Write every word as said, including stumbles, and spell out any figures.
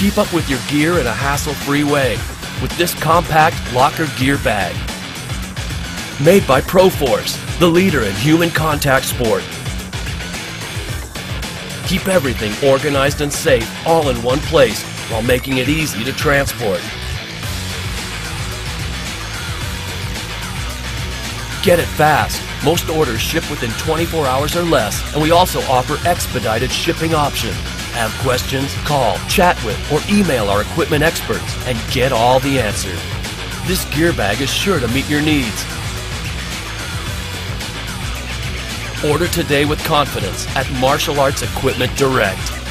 Keep up with your gear in a hassle-free way with this compact locker gear bag. Made by ProForce, the leader in human contact sport. Keep everything organized and safe all in one place while making it easy to transport. Get it fast. Most orders ship within twenty-four hours or less, and we also offer expedited shipping option. Have questions? Call, chat with, or email our equipment experts and get all the answers. This gear bag is sure to meet your needs. Order today with confidence at Martial Arts Equipment Direct.